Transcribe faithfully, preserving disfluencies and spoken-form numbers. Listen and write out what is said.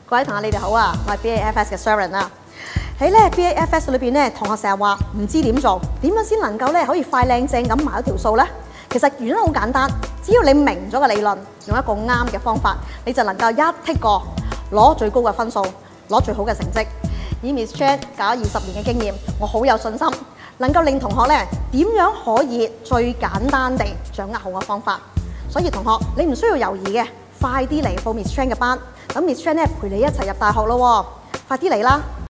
各位同學你哋好啊，我係 B A F S 嘅 Sharon 啊。喺咧 B A F S 裏邊咧，同學成日話唔知點做，點樣先能夠咧可以快靚正咁埋一條數咧？其實原因好簡單，只要你明咗個理論，用一個啱嘅方法，你就能夠一剔過攞最高嘅分數，攞最好嘅成績。以 Miss Chan 搞二十年嘅經驗，我好有信心，能夠令同學咧點樣可以最簡單地掌握好嘅方法。所以同學你唔需要猶豫嘅，快啲嚟報 Miss Chan 嘅班，等 Miss Chan 咧陪你一齊入大學咯喎，快啲嚟啦！